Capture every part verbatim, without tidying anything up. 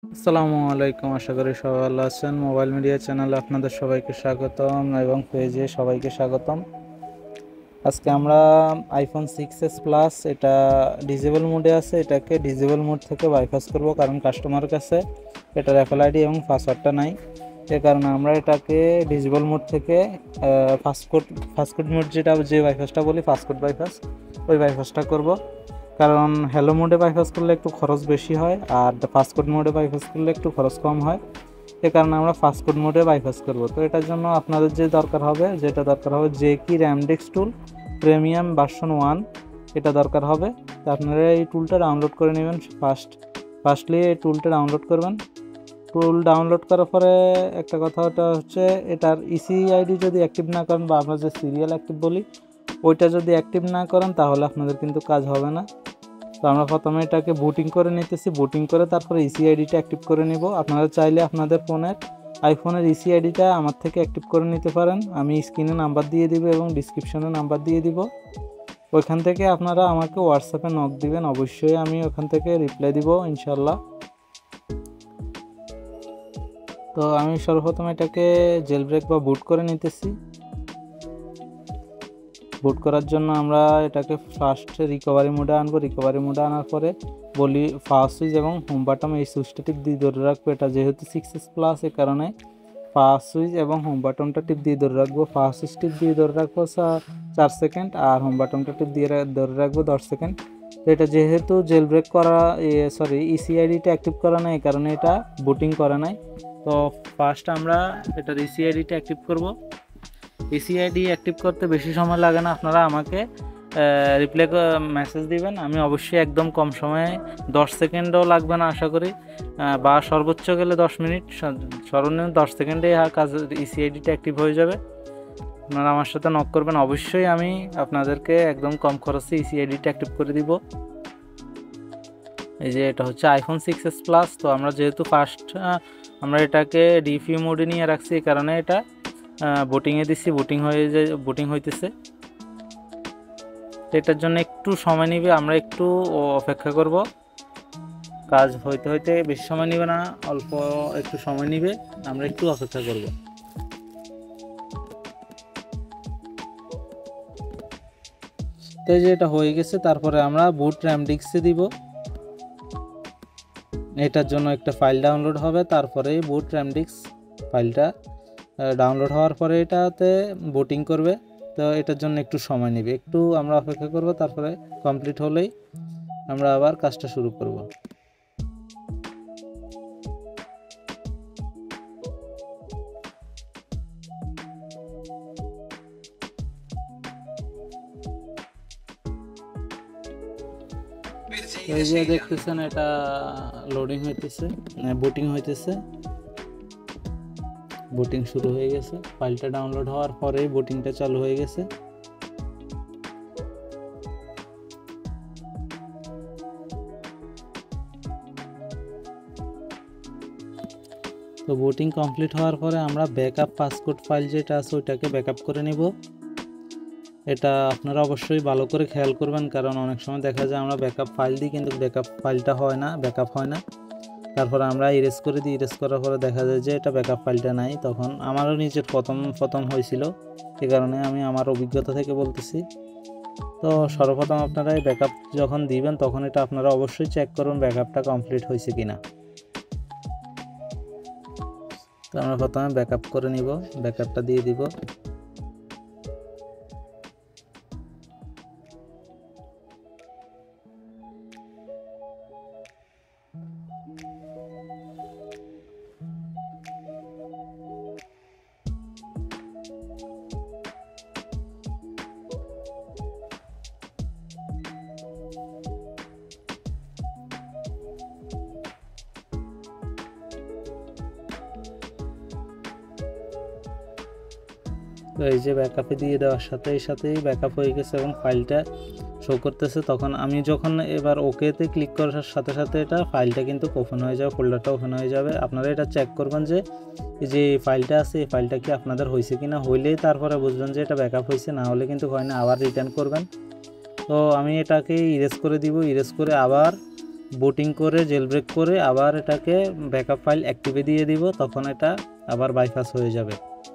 আসসালামু আলাইকুম, আশা করি সবাই ভালো আছেন। মোবাইল মিডিয়া চ্যানেলে আপনাদের সবাইকে স্বাগতম এবং পেজে সবাইকে স্বাগতম। আজকে আমরা আইফোন সিক্স এস প্লাস এটা ডিজেবল মোডে আছে, এটাকে ডিজেবল মোড থেকে বাইপাস করব, কারণ কাস্টমারের কাছে এটার অ্যাপল আইডি এবং পাসওয়ার্ডটা নাই। এ কারণে আমরা এটাকে ডিজেবল মোড থেকে ফাস্টকোড ফাস্টকোড মোড যেটা যে বাইপাসটা বলি ফাস্টকোড বাইপাস, ওই বাইপাসটা করব। কারণ হ্যালো মোডে বাইপাস করলে একটু খরচ বেশি হয়, আর ফাস্টকোড মোডে বাইপাস করলে একটু খরচ কম হয়। এ কারণে আমরা ফাস্টকোড মোডে বাইপাস করব। তো এটার জন্য আপনাদের যে দরকার হবে যেটা দরকার হবে জে কি Ramdex tool premium version one, এটা দরকার হবে। তো আপনারা এই টুলটা ডাউনলোড করে নেবেন। ফার্স্ট ফার্স্টলি এই টুলটা ডাউনলোড করবেন। টুল ডাউনলোড করার পরে একটা কথা ওটা হচ্ছে, এটার ইসি আইডি যদি অ্যাক্টিভ না করেন বা আমরা যে সিরিয়াল অ্যাক্টিভ বলি ওইটা যদি অ্যাক্টিভ না করেন তাহলে আপনাদের কিন্তু কাজ হবে না। তো আমরা প্রথমে এটাকে বুটিং করে নিতেছি, বুটিং করে তারপরে ইসি আইডিটা অ্যাক্টিভ করে নিব। আপনারা চাইলে আপনাদের ফোনের আইফোনের ইসি আইডিটা আমার থেকে অ্যাক্টিভ করে নিতে পারেন। আমি স্ক্রিনে নাম্বার দিয়ে দিব এবং ডিসক্রিপশনে নাম্বার দিয়ে দিব, ওইখান থেকে আপনারা আমাকে হোয়াটসঅ্যাপে নক দিবেন, অবশ্যই আমি ওখান থেকে রিপ্লাই দিব ইনশাল্লাহ। তো আমি সর্বপ্রথম এটাকে জেল ব্রেক বা বুট করে নিতেছি। বুট করার জন্য আমরা এটাকে ফার্স্ট রিকভারি মোডে আনবো। রিকভারি মোডে আনার পরে বলি ফার্স্ট সুইচ এবং হোম বাটন এই সুইচটা টিপ দিয়ে ধরে রাখবো। এটা যেহেতু সিক্স এস প্লাস এর কারণে ফার্স্ট সুইচ এবং হোম বাটনটা টিপ দিয়ে ধরে রাখবো। ফার্স্ট সুইচ টিপ দিয়ে ধরে রাখবো চার সেকেন্ড আর হোম বাটনটা টিপ দিয়ে ধরে রাখবো দশ সেকেন্ড। তো এটা যেহেতু জেল ব্রেক করা সরি ইসিআইডিটা অ্যাক্টিভ করা নাই, এই কারণে এটা বুটিং করা নাই। তো ফার্স্ট আমরা এটার ইসিআইডিটা অ্যাক্টিভ করব। ইসিআইডি অ্যাক্টিভ করতে বেশি সময় লাগে না, আপনারা আমাকে রিপ্লাই মেসেজ দিবেন, আমি অবশ্যই একদম কম সময়ে দশ সেকেন্ডও লাগবে না আশা করি, বা সর্বোচ্চ গেলে দশ মিনিট, সর্বনিম্ন দশ সেকেন্ডে কাজ ইসিআইডিটা অ্যাক্টিভ হয়ে যাবে। আপনারা আমার সাথে নক করবেন, অবশ্যই আমি আপনাদেরকে একদম কম খরচে ইসিআইডিটা অ্যাক্টিভ করে দিব। এই যে এটা হচ্ছে আইফোন সিক্স এস প্লাস। তো আমরা যেহেতু ফার্স্ট আমরা এটাকে ডিফি মোডে নিয়ে রাখছি, এই কারণে এটা বুটিংয়ে দিচ্ছি, বুটিং হয়ে যায় বুটিং হইতেছে। এটার জন্য একটু সময় নেবে, আমরা একটু অপেক্ষা করব। কাজ হইতে হইতে বেশি সময় নেবে না, অল্প একটু সময় নেবে, আমরা একটু অপেক্ষা করব। তো এই যে এটা হয়ে গেছে, তারপরে আমরা বুট র্যামডিক্সে দিব। এটার জন্য একটা ফাইল ডাউনলোড হবে, তারপরে বুট র্যামডিক্স ফাইলটা ডাউনলোড হওয়ার পরে এটাতে বুটিং করবে। তো এটার জন্য একটু সময় নেবে, একটু আমরা অপেক্ষা করব। তারপরে কমপ্লিট হলেই আমরা আবার কাজটা শুরু করব। এই যে দেখতেছেন এটা লোডিং হইতেছে, বুটিং হইতেছে, বুটিং শুরু হয়ে গেছে। ফাইলটা ডাউনলোড হওয়ার পরেই বুটিংটা চালু হয়ে গেছে। তো বুটিং কমপ্লিট হওয়ার পরে আমরা ব্যাকআপ পাসকোড ফাইল যেটা আছে ওইটাকে ব্যাকআপ করে নিব। এটা আপনারা অবশ্যই ভালো করে খেয়াল করবেন, কারণ অনেক সময় দেখা যায় আমরা ব্যাকআপ ফাইল দিই কিন্তু ব্যাকআপ ফাইলটা হয় না, ব্যাকআপ হয় না। তারপর আমরা ইরেজ করে দিই, ইরেজ করার পরে দেখা যায় যে এটা ব্যাকআপ ফাইলটা নাই। তখন আমারও নিজের প্রথম প্রথম হয়েছিল, এই কারণে আমি আমার অভিজ্ঞতা থেকে বলতেছি। তো সর্বপ্রথম আপনারা এই ব্যাকআপ যখন দিবেন তখন এটা আপনারা অবশ্যই চেক করুন ব্যাকআপটা কমপ্লিট হয়েছে কিনা। তো আমরা প্রথমে ব্যাকআপ করে নিব, ব্যাকআপটা দিয়ে দিব। তো এই যে ব্যাকআপে দিয়ে দেওয়ার সাথে সাথেই ব্যাকআপ হয়ে গেছে এবং ফাইলটা শো করতেছে। তখন আমি যখন এবার ওকেতে ক্লিক করার সাথে সাথে এটা ফাইলটা কিন্তু ওপেন হয়ে যাবে, ফোল্ডারটা ওপেন হয়ে যাবে। আপনারা এটা চেক করবেন যে এই যে ফাইলটা আছে এই ফাইলটা কি আপনাদের হয়েছে কিনা, হইলেই তারপরে বুঝবেন যে এটা ব্যাকআপ হয়েছে, না হলে কিন্তু হয় না, আবার রিটার্ন করবেন। তো আমি এটাকে ইরেজ করে দিব, ইরেজ করে আবার বুটিং করে জেল ব্রেক করে আবার এটাকে ব্যাকআপ ফাইল অ্যাক্টিভে দিয়ে দিব, তখন এটা আবার বাইপাস হয়ে যাবে।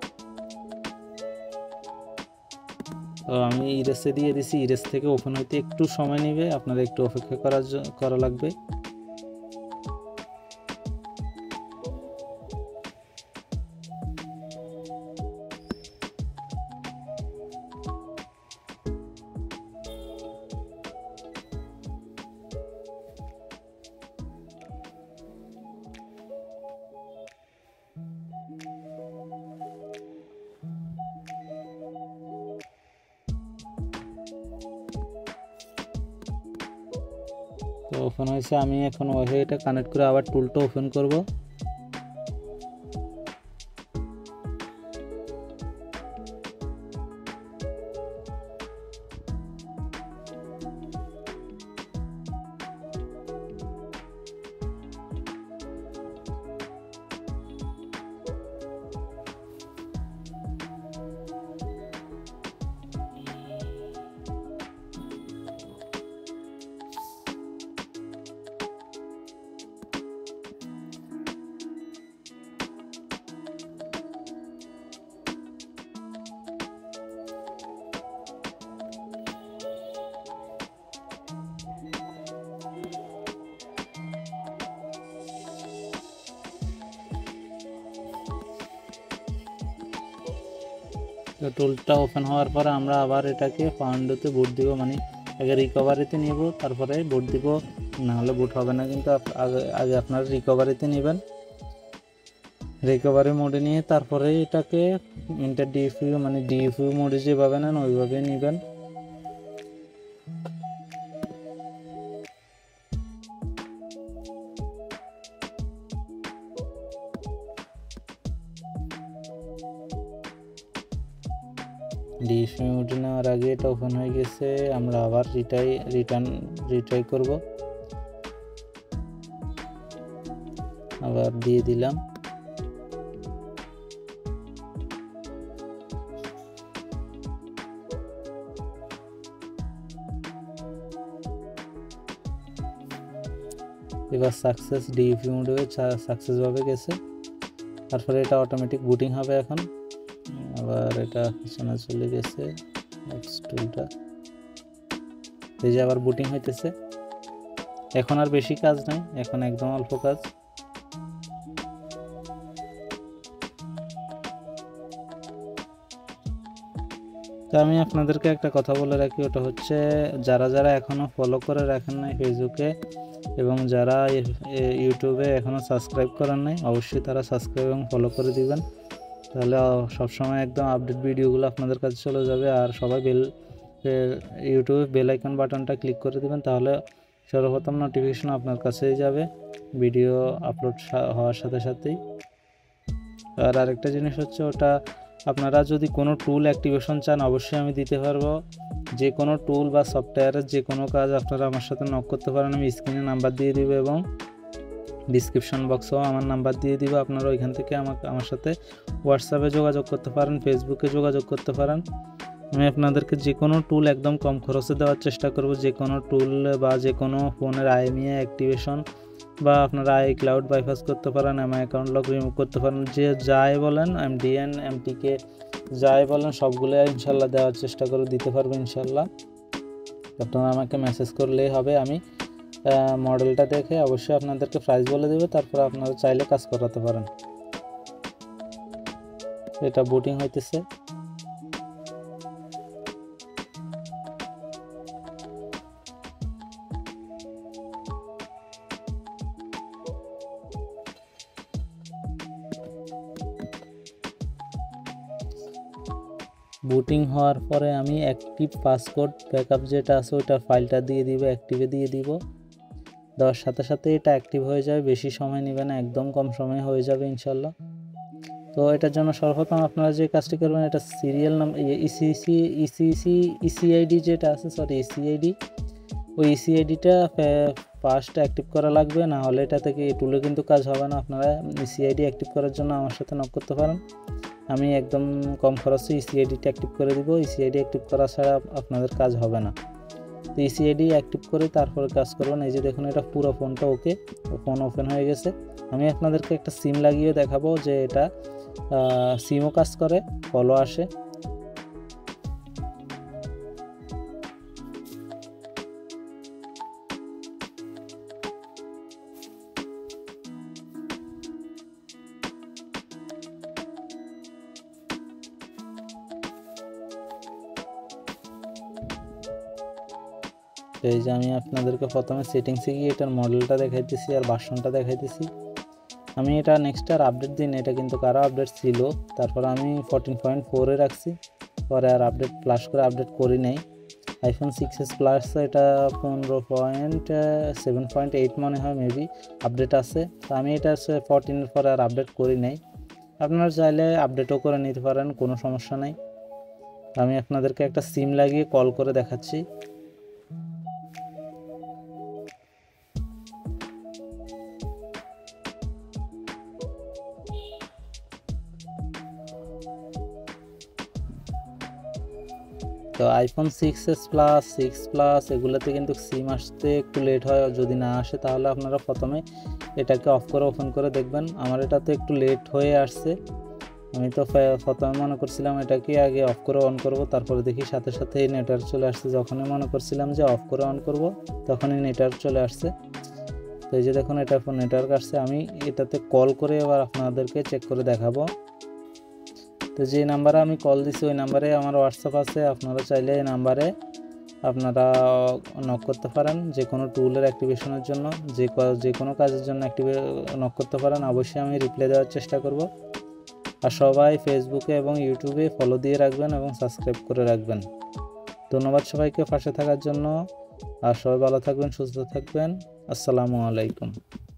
তো আমি ইরেসে দিয়ে দিছি, ইরেস থেকে ওপেন হইতে একটু সময় নেবে, আপনারা একটু অপেক্ষা করার করা লাগবে। তো ওপেন হয়েছে, আমি এখন ওয়াইফাইটা কানেক্ট করে আবার টুলটা ওপেন করব। তো টুলটা ওপেন হওয়ার পরে আমরা আবার এটাকে ফাউন্ডোতে বুট দিব, মানে আগে রিকভারিতে নিব তারপরে বুট দিব, নাহলে বুট হবে না। কিন্তু আগে আগে আপনারা রিকভারিতে নেবেন, রিকভারি মোডে নিয়ে তারপরে এটাকে ইন্টার ডিএফইউ মানে ডিএফইউ মোডে যেভাবে নেন ওইভাবে নেবেন। ডিএফইউ মোডে নেওয়ার আগে এটা ওপেন হয়ে গেছে, আমরা আবার রিটাই রিটার্ন রিট্রাই করব, আবার দিয়ে দিলাম। এবার সাকসেস ডিএফইউ মোডে সাকসেসভাবে গেছে, তারপরে এটা অটোমেটিক বুটিং হবে। এখন আবার এটা পিছনে চলে গেছে টুলটা, এই যে আবার বুটিং হইতেছে। এখন আর বেশি কাজ নাই, এখন একদম অল্প কাজ। তো আমি আপনাদেরকে একটা কথা বলে রাখি, ওটা হচ্ছে যারা যারা এখনও ফলো করে রাখেন নাই ফেসবুকে এবং যারা ইউটিউবে এখনও সাবস্ক্রাইব করেন নাই, অবশ্যই তারা সাবস্ক্রাইব এবং ফলো করে দিবেন, তাহলে সবসময় একদম আপডেট ভিডিওগুলো আপনাদের কাছে চলে যাবে। আর সবাই বেল ইউটিউবে বেল আইকন বাটনটা ক্লিক করে দিবেন, তাহলে সর্বপ্রথম নোটিফিকেশন আপনার কাছেই যাবে ভিডিও আপলোড হওয়ার সাথে সাথেই। আর আরেকটা জিনিস হচ্ছে, ওটা আপনারা যদি কোনো টুল অ্যাক্টিভেশন চান অবশ্যই আমি দিতে পারবো। যে কোনো টুল বা সফটওয়্যারের যে কোনো কাজ আপনারা আমার সাথে নক করতে পারেন, আমি স্ক্রিনে নাম্বার দিয়ে দিব এবং ডিসক্রিপশন বক্সেও আমার নাম্বার দিয়ে দিব। আপনারা ওইখান থেকে আমাকে আমার সাথে হোয়াটসঅ্যাপে যোগাযোগ করতে পারেন, ফেসবুকে যোগাযোগ করতে পারেন। আমি আপনাদেরকে যে কোনো টুল একদম কম খরচে দেওয়ার চেষ্টা করব। যে কোনো টুল বা যে কোনো ফোনের আইএমইআই অ্যাক্টিভেশন বা আপনারা আই ক্লাউড বাইপাস করতে পারেন, এমআই অ্যাকাউন্ট লক রিমুভ করতে পারেন, যে যাই বলেন এমডিএন এমটিকে যাই বলেন সবগুলো ইনশাল্লাহ দেওয়ার চেষ্টা করে দিতে পারবো ইনশাল্লাহ। আপনারা আমাকে মেসেজ করলেই হবে, আমি মডেলটা দেখে অবশ্যই আপনাদেরকে প্রাইস বলে দেবে, তারপর আপনারা চাইলে কাজ করাতে পারেন। এটা বুটিং হইতেছে। বুটিং হওয়ার পরে আমি অ্যাক্টিভ পাসকোড ব্যাকআপ যেটা আছে ওইটা ফাইলটা দিয়ে দিব, অ্যাক্টিভে দিয়ে দিব। দেওয়ার সাথে সাথে এটা অ্যাক্টিভ হয়ে যাবে, বেশি সময় নেবে না, একদম কম সময়ে হয়ে যাবে ইনশাল্লাহ। তো এটার জন্য সর্বপ্রথম আপনারা যে কাজটি করবেন, এটা সিরিয়াল নাম ইসিসি ইসিসি ইসিআইডি যেটা আছে সরি ইসিআইডি ওই ইসিআইডিটা ফার্স্ট অ্যাক্টিভ করা লাগবে, না হলে এটা থেকে টুলে কিন্তু কাজ হবে না। আপনারা ইসিআইডি অ্যাক্টিভ করার জন্য আমার সাথে নক করতে পারেন, আমি একদম কম খরচে ইসিআইডিটা অ্যাক্টিভ করে দিব। ইসিআইডি অ্যাক্টিভ করা ছাড়া আপনাদের কাজ হবে না। তো ইসিআইডি অ্যাক্টিভ করে তারপরে কাজ করবেন। এই যে দেখুন এটা পুরো ফোনটা ওকে, ফোন ওপেন হয়ে গেছে। আমি আপনাদেরকে একটা সিম লাগিয়ে দেখাবো যে এটা সিমও কাজ করে, কলও আসে। এই যে আমি আপনাদেরকে প্রথমে সেটিংসে গিয়ে এটার মডেলটা দেখাইতেছি আর ভার্সনটা দেখাইতেছি। আমি এটা নেক্সট আর আপডেট দিন, এটা কিন্তু কারো আপডেট ছিল, তারপর আমি ফোরটিন পয়েন্ট ফোরে রাখছি, পরে আর আপডেট প্লাস করে আপডেট করি নাই। আইফোন সিক্স এস প্লাস এটা পনেরো পয়েন্ট সেভেন পয়েন্ট এইট মনে হয় মেবি আপডেট আছে। তো আমি এটা ফোরটিনের পরে আর আপডেট করি নাই। আপনারা চাইলে আপডেটও করে নিতে পারেন, কোনো সমস্যা নাই। আমি আপনাদেরকে একটা সিম লাগিয়ে কল করে দেখাচ্ছি। তো iPhone six S plus six plus এগুলোতে কিন্তু সিম আসতে একটু লেট হয়, যদি না আসে তাহলে আপনারা প্রথমে এটাকে অফ করে ওপেন করে দেখবেন। আমার এটা তো একটু লেট হয়ে আসছে, আমি তো প্রথমে মনে করছিলাম এটাকে আগে অফ করে অন করব, তারপরে দেখি সাথে সাথে নেটওয়ার্ক চলে আসছে। যখনই মনে করছিলাম যে অফ করে অন করব তখনই নেটওয়ার্ক চলে আসছে। তো এই যে দেখুন এটা ফোন নেটওয়ার্ক আসছে। আমি এটাতে কল করে এবার আপনাদেরকে চেক করে দেখাবো। তো যে নাম্বারে আমি কল দিছি ওই নাম্বারে আমার হোয়াটসঅ্যাপ আছে, আপনারা চাইলে এই নাম্বারে আপনারা নক করতে পারেন যে কোনো টুলের অ্যাক্টিভেশনের জন্য, যে যে কোনো কাজের জন্য অ্যাক্টিভে নক করতে পারেন। অবশ্যই আমি রিপ্লাই দেওয়ার চেষ্টা করব। আর সবাই ফেসবুকে এবং ইউটিউবে ফলো দিয়ে রাখবেন এবং সাবস্ক্রাইব করে রাখবেন। ধন্যবাদ সবাইকে পাশে থাকার জন্য। আর সবাই ভালো থাকবেন, সুস্থ থাকবেন। আসসালামু আলাইকুম।